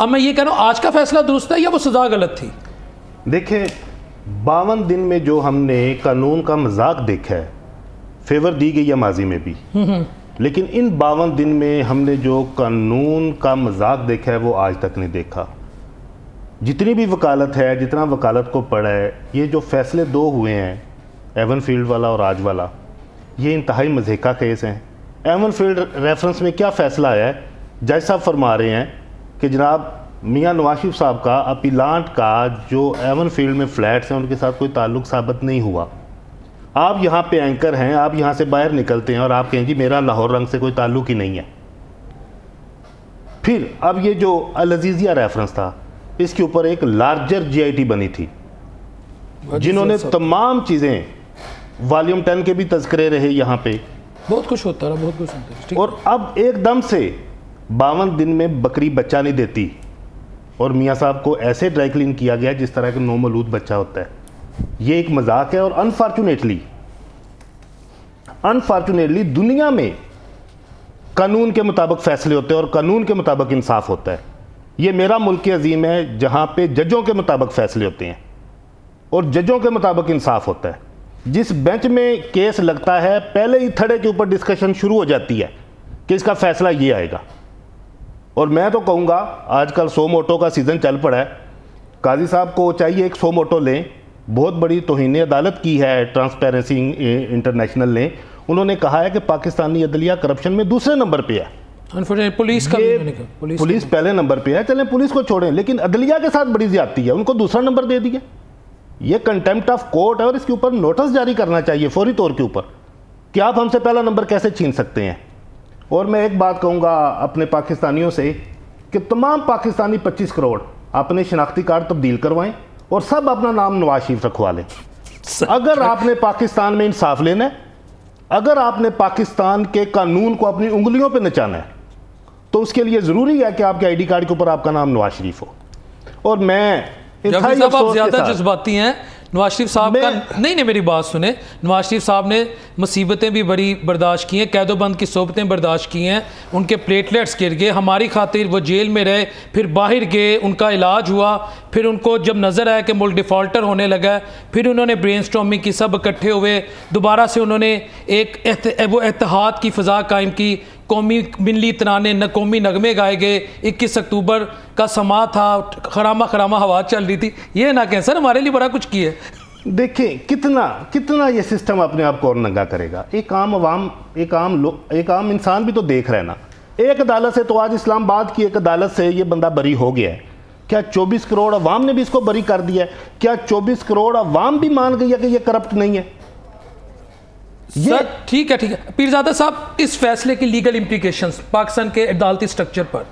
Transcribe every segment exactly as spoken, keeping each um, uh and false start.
अब मैं ये कह रहा हूँ आज का फैसला दुरुस्त है या वो सज़ा गलत थी? देखिए, बावन दिन में जो हमने कानून का मजाक देखा है, फेवर दी गई है माजी में भी, लेकिन इन बावन दिन में हमने जो कानून का मजाक देखा है वो आज तक नहीं देखा। जितनी भी वकालत है, जितना वकालत को पड़ा है, ये जो फैसले दो हुए हैं, एवनफील्ड वाला और आज वाला, ये इंतहाई मज़ेका केस हैं। एवनफील्ड रेफरेंस में क्या फ़ैसला आया है? जज साहब फरमा रहे हैं कि जनाब मियां नवाज शरीफ साहब का अपीलांट का जो एवनफील्ड में फ्लैट्स हैं उनके साथ कोई ताल्लुक़ साबित नहीं हुआ। आप यहाँ पे एंकर हैं, आप यहाँ से बाहर निकलते हैं और आप कहें जी मेरा लाहौर रंग से कोई ताल्लुक़ ही नहीं है। फिर अब ये जो अल अज़ीज़िया रेफरेंस था, इसके ऊपर एक लार्जर जी आई टी बनी थी जिन्होंने तमाम चीज़ें, वॉल्यूम टेन के भी तज़किरे रहे यहाँ पे, बहुत कुछ होता रहा, बहुत कुछ होता। और अब एकदम से बावन दिन में बकरी बच्चा नहीं देती और मियाँ साहब को ऐसे ड्राई क्लीन किया गया जिस तरह का नौमौलूद बच्चा होता है। ये एक मजाक है और अनफॉर्चुनेटली अनफॉर्चुनेटली दुनिया में कानून के मुताबिक फैसले होते हैं और कानून के मुताबिक इंसाफ होता है। ये मेरा मुल्क अजीम है जहाँ पे जजों के मुताबिक फैसले होते हैं और जजों के मुताबिक इंसाफ होता है। जिस बेंच में केस लगता है, पहले ही थड़े के ऊपर डिस्कशन शुरू हो जाती है कि इसका फैसला ये आएगा। और मैं तो कहूँगा आजकल सौ मोटो का सीज़न चल पड़ा है, काजी साहब को चाहिए एक सौ मोटो लें। बहुत बड़ी तौहीन अदालत की है ट्रांसपेरेंसी इंटरनेशनल ने, उन्होंने कहा है कि पाकिस्तानी अदलिया करप्शन में दूसरे नंबर पे है। पुलिस का पुलिस, पुलिस पहले नंबर पे है, चलें पुलिस को छोड़ें, लेकिन अदलिया के साथ बड़ी ज्यादती है, उनको दूसरा नंबर दे दिया। ये कंटेम्प्ट ऑफ कोर्ट है और इसके ऊपर नोटिस जारी करना चाहिए फौरी तौर के ऊपर कि आप हमसे पहला नंबर कैसे छीन सकते हैं। और मैं एक बात कहूँगा अपने पाकिस्तानियों से कि तमाम पाकिस्तानी पच्चीस करोड़ अपने शनाख्ती कार्ड तब्दील करवाएं और सब अपना नाम नवाज शरीफ रखवा लें। अगर आपने पाकिस्तान में इंसाफ लेना है, अगर आपने पाकिस्तान के कानून को अपनी उंगलियों पे नचाना है, तो उसके लिए ज़रूरी है कि आपके आईडी कार्ड के ऊपर आपका नाम नवाज शरीफ हो। और मैं साहब आप ज़्यादा जज्बाती हैं। नवाज शरीफ साहब का नहीं नहीं मेरी बात सुने, नवाज शरीफ साहब ने मुसीबतें भी बड़ी बर्दाश्त की हैं, कैदोबंद की सोबतें बर्दाश्त की हैं, उनके प्लेटलेट्स गिर गए, हमारी खातिर वो जेल में रहे, फिर बाहर गए, उनका इलाज हुआ, फिर उनको जब नज़र आया कि मुल्क डिफ़ॉल्टर होने लगा, फिर उन्होंने ब्रेन स्टॉर्मिंग की, सब इकट्ठे हुए, दोबारा से उन्होंने एक वो इत्तेहाद की फ़ज़ा कायम की, कौमी मिली तराने न कौमी नगमे गाए गए, इक्कीस अक्टूबर का समा था, खरामा खरामा हवा चल रही थी। ये ना कहें सर हमारे लिए बड़ा कुछ किया है। देखिए कितना कितना ये सिस्टम अपने आप को और नंगा करेगा। एक आम अवाम, एक आम लोग, एक आम इंसान भी तो देख रहे हैं ना। एक अदालत से तो आज इस्लामाबाद की एक अदालत से ये बंदा बरी हो गया है। क्या चौबीस करोड़ अवाम ने भी इसको बरी कर दिया है? क्या चौबीस करोड़ अवाम भी मान गई है कि ये करप्ट नहीं है? सर ठीक है ठीक है पीरजादा साहब, इस फैसले की लीगल इम्प्लीकेशंस पाकिस्तान के अदालती स्ट्रक्चर पर।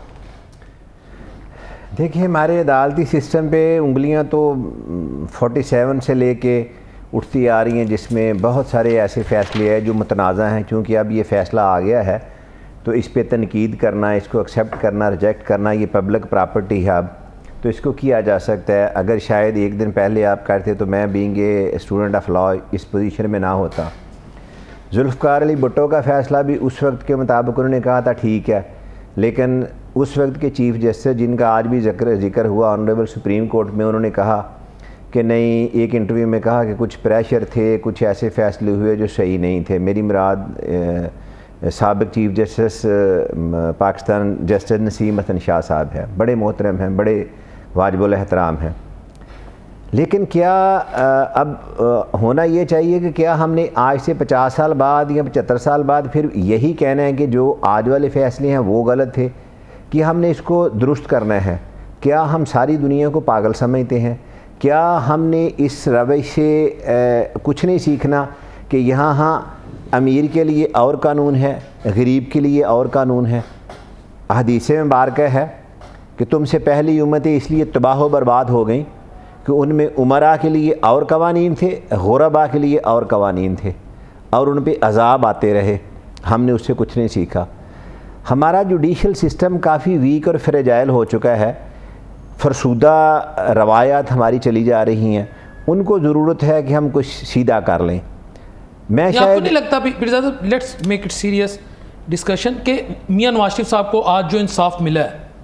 देखिए हमारे अदालती सिस्टम पे उंगलियां तो सैंतालीस से लेके उठती आ रही हैं, जिसमें बहुत सारे ऐसे फ़ैसले हैं जो मुतनाज़ा हैं। क्योंकि अब ये फ़ैसला आ गया है तो इस पे तनकीद करना, इसको एक्सेप्ट करना, रिजेक्ट करना, ये पब्लिक प्रॉपर्टी है अब, तो इसको किया जा सकता है। अगर शायद एक दिन पहले आप करते तो मैं being a student of law इस पोजीशन में ना होता। जुल्फ़िकार अली भुट्टो का फ़ैसला भी उस वक्त के मुताबिक उन्होंने कहा था ठीक है, लेकिन उस वक्त के चीफ़ जस्टिस जिनका आज भी जिक्र जिक्र हुआ ऑनरेबल सुप्रीम कोर्ट में, उन्होंने कहा कि नहीं, एक इंटरव्यू में कहा कि कुछ प्रेशर थे, कुछ ऐसे फ़ैसले हुए जो सही नहीं थे। मेरी मुराद साबिक़ chief justice Pakistan justice Naseem Hasan Shah Sahab हैं, बड़े मोहतरम हैं, बड़े वाजिबुल एहतराम हैं। लेकिन क्या अब होना ये चाहिए कि क्या हमने आज से पचास साल बाद या पचहत्तर साल बाद फिर यही कहना है कि जो आज वाले फ़ैसले हैं वो गलत थे, कि हमने इसको दुरुस्त करना है? क्या हम सारी दुनिया को पागल समझते हैं? क्या हमने इस रवैश से कुछ नहीं सीखना कि यहाँ हाँ अमीर के लिए और कानून है, गरीब के लिए और कानून है? हदीस में बारका है कि तुमसे पहली उम्मतें इसलिए तबाह बर्बाद हो गई कि उनमें उमरा के लिए और कवानीन थे, गुरबा के लिए और कवानीन थे, और उन पर अजाब आते रहे। हमने उससे कुछ नहीं सीखा। हमारा जुडिशल सिस्टम काफ़ी वीक और फ्रेजाइल हो चुका है। फरसूदा रवायात हमारी चली जा रही हैं, उनको ज़रूरत है कि हम कुछ सीधा कर लें। मैं शायद आपको नहीं लगता, let's make it serious discussion, कि मियां नवाज शरीफ साहब को आज जो इंसाफ मिला है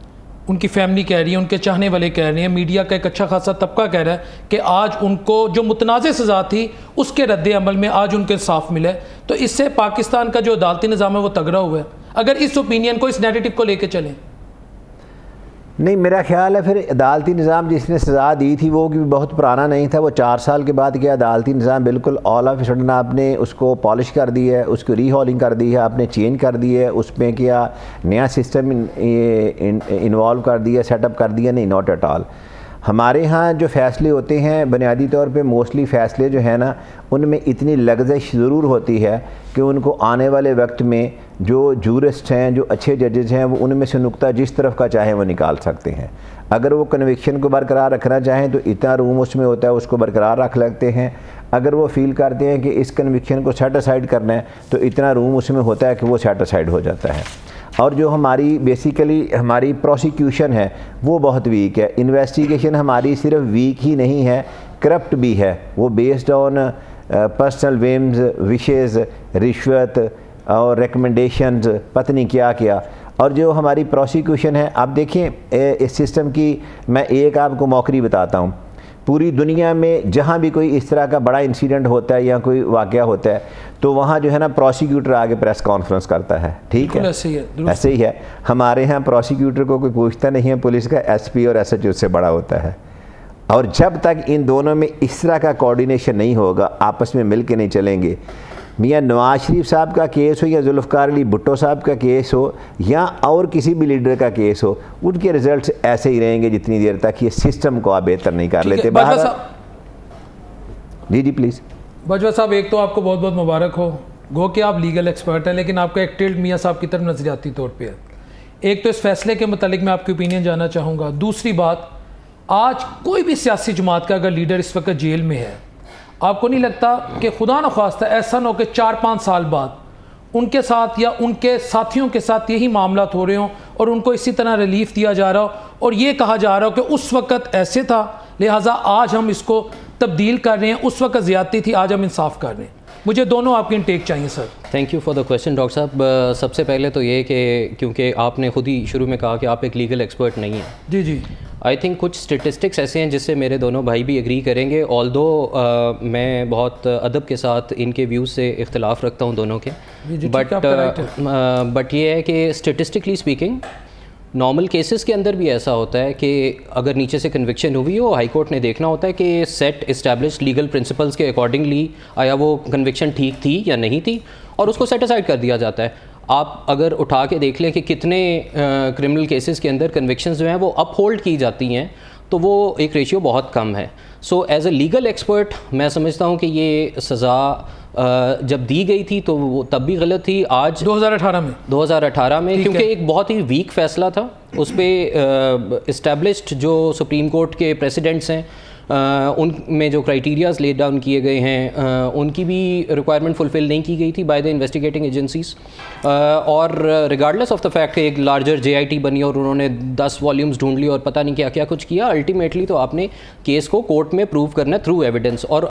उनकी फैमिली कह रही है, उनके चाहने वाले कह रहे हैं, मीडिया का एक अच्छा खासा तबका कह रहा है कि आज उनको जो मुतनाज़ सज़ा थी उसके रद्द अमल में आज उनको इंसाफ मिला है। तो इससे पाकिस्तान का जो अदालती निज़ाम है वो तगड़ा हुआ है, अगर इस ओपिनियन को, इस नैरेटिव को लेके चलें। नहीं, मेरा ख्याल है फिर अदालती निज़ाम जिसने सज़ा दी थी वो भी बहुत पुराना नहीं था। वो चार साल के बाद क्या अदालती निज़ाम बिल्कुल ऑल ऑफ सडन आपने उसको पॉलिश कर दिया है, उसको रीहॉलिंग कर दी है, आपने चेंज कर दी है, उसमें क्या नया सिस्टम इन्वॉल्व कर दिया, सेटअप कर दिया? नहीं, नॉट एट ऑल। हमारे यहाँ जो फ़ैसले होते हैं बुनियादी तौर पे मोस्टली फ़ैसले जो है ना उनमें इतनी लग्जश ज़रूर होती है कि उनको आने वाले वक्त में जो जूरिस्ट हैं, जो अच्छे जजेज़ हैं, वो उनमें से नुक्ता जिस तरफ का चाहे वो निकाल सकते हैं। अगर वो कन्विक्शन को बरकरार रखना चाहें तो इतना रूम उसमें होता है, उसको बरकरार रख लगते हैं। अगर वो फील करते हैं कि इस कन्विक्शन को सेट असाइड करना है तो इतना रूम उसमें होता है कि वो सेट असाइड हो जाता है। और जो हमारी बेसिकली हमारी प्रोसिक्यूशन है वो बहुत वीक है। इन्वेस्टिगेशन हमारी सिर्फ वीक ही नहीं है, करप्ट भी है। वो based on personal whims, wishes, रिश्वत और रिकमेंडेशंस, पता नहीं क्या क्या। और जो हमारी प्रोसिक्यूशन है, आप देखें इस सिस्टम की, मैं एक आपको मौकरी बताता हूँ। पूरी दुनिया में जहाँ भी कोई इस तरह का बड़ा इंसिडेंट होता है या कोई वाक़या होता है तो वहाँ जो है ना प्रोसिक्यूटर आगे प्रेस कॉन्फ्रेंस करता है, ठीक है? ऐसे ही है, ऐसे ही है। हमारे यहाँ प्रोसिक्यूटर को कोई पूछता नहीं है, पुलिस का एसपी और एसएचओ से बड़ा होता है। और जब तक इन दोनों में इस तरह का कोऑर्डिनेशन नहीं होगा, आपस में मिल के नहीं चलेंगे, मियाँ नवाज शरीफ साहब का केस हो या जुल्फ़िकार अली भुट्टो साहब का केस हो या और किसी भी लीडर का केस हो, उनके रिजल्ट्स ऐसे ही रहेंगे जितनी देर तक ये सिस्टम को आप बेहतर नहीं कर लेते। बाहर जी जी प्लीज़। बाजवा साहब, एक तो आपको बहुत बहुत मुबारक हो, गो कि आप लीगल एक्सपर्ट हैं, लेकिन आपका एक टिल्ट मियाँ साहब की तरफ नज़रियाती तौर पर है। एक तो इस फैसले के मतलब मैं आपकी ओपिनियन जानना चाहूँगा। दूसरी बात, आज कोई भी सियासी जमात का अगर लीडर इस वक्त जेल में है, आपको नहीं लगता कि खुदा न ख्वास्ता ऐसा न हो कि चार पाँच साल बाद उनके साथ या उनके साथियों के साथ यही मामला हो रहे हों और उनको इसी तरह रिलीफ दिया जा रहा हो और ये कहा जा रहा हो कि उस वक़्त ऐसे था लिहाजा आज हम इसको तब्दील कर रहे हैं, उस वक्त ज़्यादती थी आज हम इंसाफ कर रहे हैं? मुझे दोनों आपकी इनटेक चाहिए sir. Thank you for the question doctor साहब। सबसे पहले तो ये कि क्योंकि आपने खुद ही शुरू में कहा कि आप एक लीगल एक्सपर्ट नहीं हैं। जी जी। आई थिंक कुछ स्टेटिस्टिक्स ऐसे हैं जिससे मेरे दोनों भाई भी एग्री करेंगे, ऑल्दो uh, मैं बहुत अदब के साथ इनके व्यूज़ से इख्तलाफ रखता हूँ दोनों के, बट बट ये है कि स्टेटिस्टिकली स्पीकिंग नॉर्मल केसेस के अंदर भी ऐसा होता है कि अगर नीचे से कन्विक्शन हुई हो, हाई कोर्ट ने देखना होता है कि सेट इस्टेब्लिश्ड लीगल प्रिंसिपल्स के अकॉर्डिंगली आया वो कन्विक्शन ठीक थी या नहीं थी, और उसको सेट असाइड कर दिया जाता है। आप अगर उठा के देख लें कि कितने क्रिमिनल केसेस के अंदर कन्विक्शंस जो हैं वो अपहोल्ड की जाती हैं, तो वो एक रेशियो बहुत कम है। So as a legal expert मैं समझता हूँ कि ये सज़ा जब दी गई थी तो वो तब भी गलत थी। आज दो हज़ार अठारह में दो हज़ार अठारह में क्योंकि एक बहुत ही वीक फैसला था, उस पर इस्टेब्लिश्ड जो सुप्रीम कोर्ट के प्रेसिडेंट्स हैं उनमें जो क्राइटेरियाज ले डाउन किए गए हैं उनकी भी रिक्वायरमेंट फुलफ़िल नहीं की गई थी बाय द इन्वेस्टिगेटिंग एजेंसीज। और रिगार्डलेस ऑफ द फैक्ट कि एक लार्जर जेआईटी बनी और उन्होंने दस वॉल्यूम्स ढूंढ ली और पता नहीं क्या क्या कुछ किया, अल्टीमेटली तो आपने केस को कोर्ट में प्रूव करना थ्रू एविडेंस। और